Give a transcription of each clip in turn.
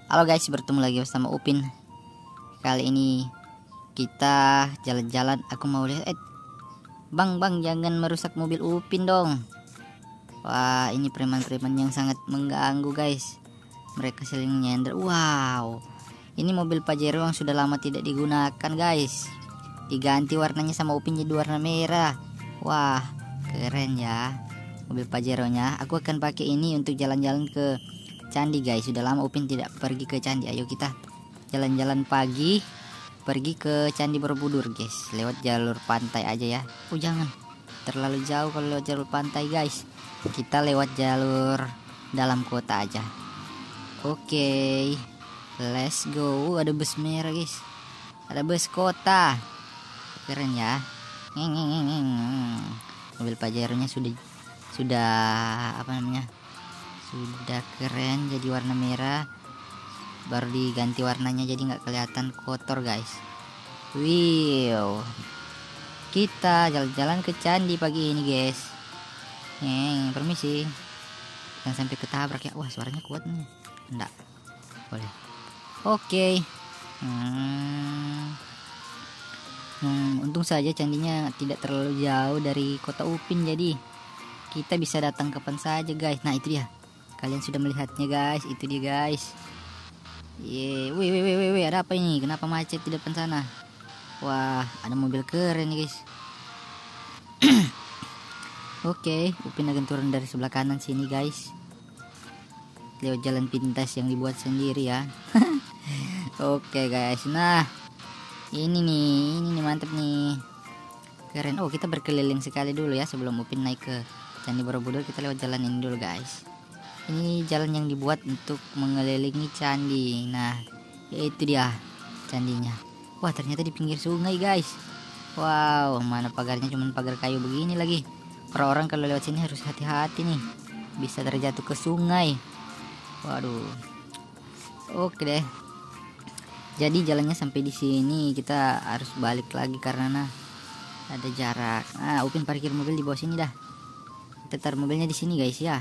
Halo guys, bertemu lagi bersama Upin. Kali ini kita jalan-jalan. Aku mau lihat. Bang, jangan merusak mobil Upin dong. Wah, ini preman-preman yang sangat mengganggu guys. Mereka saling nyender. Wow, ini mobil Pajero yang sudah lama tidak digunakan guys. Diganti warnanya sama Upin jadi warna merah. Wah, keren ya mobil Pajero-nya. Aku akan pakai ini untuk jalan-jalan ke Candi guys. Sudah lama Upin tidak pergi ke Candi. Ayo kita jalan-jalan pagi, pergi ke Candi Borobudur guys. Lewat jalur pantai aja ya. Oh jangan, terlalu jauh kalau lewat jalur pantai guys. Kita lewat jalur dalam kota aja. Oke, let's go. Ada bus merah guys. Ada bus kota. Keren ya. Mobil Pajero-nya sudah apa namanya? Sudah keren, jadi warna merah. Baru diganti warnanya jadi nggak kelihatan kotor guys. Wow, kita jalan-jalan ke candi pagi ini guys. Permisi, jangan sampai ketabrak ya. Wah, suaranya kuat nih. Enggak boleh. Oke. Untung saja candinya tidak terlalu jauh dari kota Upin, jadi kita bisa datang kapan saja guys. Nah itu dia, kalian sudah melihatnya guys. Itu dia guys. Wih, ada apa ini? Kenapa macet di depan sana? Wah, ada mobil keren nih guys. Oke, Upin akan turun dari sebelah kanan sini guys, lewat jalan pintas yang dibuat sendiri ya. Oke guys, nah ini nih mantep nih, keren. Oh, kita berkeliling sekali dulu ya sebelum Upin naik ke Candi Borobudur. Kita lewat jalan ini dulu guys. Ini jalan yang dibuat untuk mengelilingi candi. Nah, itu dia candinya. Wah, ternyata di pinggir sungai guys. Wow, mana pagarnya, cuman pagar kayu begini lagi. Orang-orang kalau lewat sini harus hati-hati nih, bisa terjatuh ke sungai. Waduh. Oke deh. Jadi jalannya sampai di sini, kita harus balik lagi karena ada jarak. Nah, Upin parkir mobil di bawah sini dah. Kita taruh mobilnya di sini guys ya.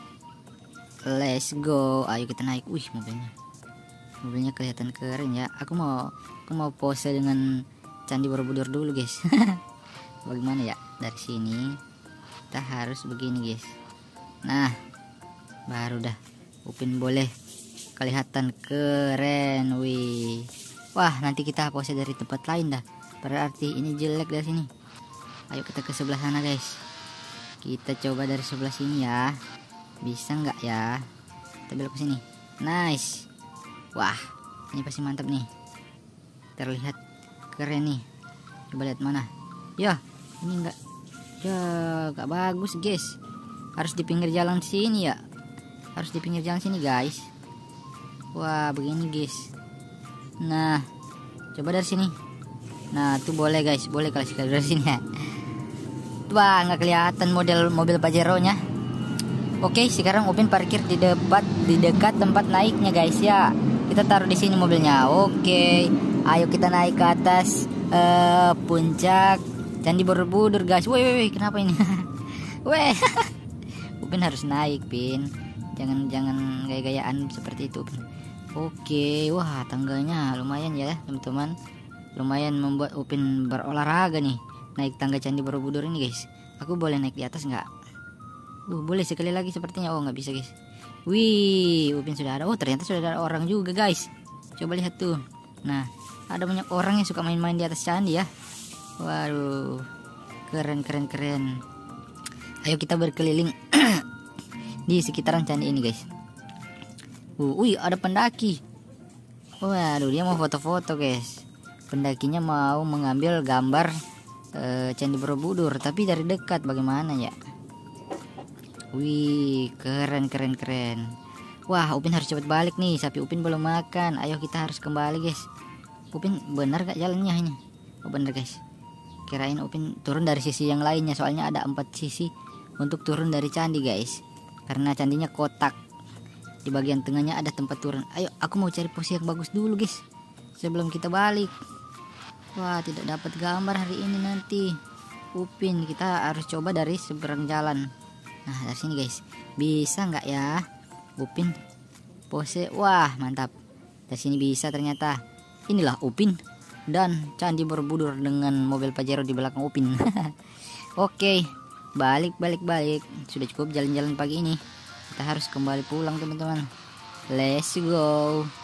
Let's go. Ayo kita naik. Wih, mobilnya kelihatan keren ya. Aku mau pose dengan Candi Borobudur dulu guys. Bagaimana ya? Dari sini kita harus begini guys. Nah, baru dah Upin boleh kelihatan keren. Wih. Wah, nanti kita pose dari tempat lain dah. Berarti ini jelek dari sini. Ayo kita ke sebelah sana guys. Kita coba dari sebelah sini ya. Bisa nggak ya? Kita belok ke sini. Nice. Wah, ini pasti mantap nih. Terlihat keren nih. Coba lihat mana. Ya, ini enggak. Ya, enggak bagus guys. Harus di pinggir jalan sini ya. Harus di pinggir jalan sini guys. Wah, begini guys. Nah, coba dari sini. Nah, tuh boleh guys. Boleh kalau sekali dari sini ya. Wah, nggak kelihatan mobil Pajero-nya. Oke, sekarang Upin parkir di dekat tempat naiknya guys ya. Kita taruh di sini mobilnya. Oke, ayo kita naik ke atas puncak Candi Borobudur guys. Woi, kenapa ini? Weh, Upin harus naik, Pin. Jangan gaya-gayaan seperti itu, Upin. Oke, wah tangganya lumayan ya teman-teman. Lumayan membuat Upin berolahraga nih. Naik tangga Candi Borobudur ini guys. Aku boleh naik di atas nggak? Boleh sekali lagi sepertinya. Oh, nggak bisa guys. Wih, Upin sudah ada. Oh, ternyata sudah ada orang juga guys. Coba lihat tuh. Nah, ada banyak orang yang suka main-main di atas candi ya. Waduh, keren. Ayo kita berkeliling di sekitaran candi ini guys. Wih, ada pendaki. Waduh, dia mau foto-foto guys. Pendakinya mau mengambil gambar Candi Borobudur, tapi dari dekat. Bagaimana ya? Wih, keren. Wah, Upin harus cepat balik nih. Sapi Upin belum makan. Ayo kita harus kembali guys. Upin benar gak jalannya ini? Oh benar guys. Kirain Upin turun dari sisi yang lainnya. Soalnya ada 4 sisi untuk turun dari candi guys. Karena candinya kotak. Di bagian tengahnya ada tempat turun. Ayo, aku mau cari pose yang bagus dulu guys, sebelum kita balik. Wah, tidak dapat gambar hari ini nanti Upin. Kita harus coba dari seberang jalan. Nah, dari sini guys. Bisa nggak ya Upin pose? Wah, mantap. Dari sini bisa ternyata. Inilah Upin dan Candi Borobudur dengan mobil Pajero di belakang Upin. Oke, balik. Sudah cukup jalan-jalan pagi ini. Kita harus kembali pulang teman-teman. Let's go.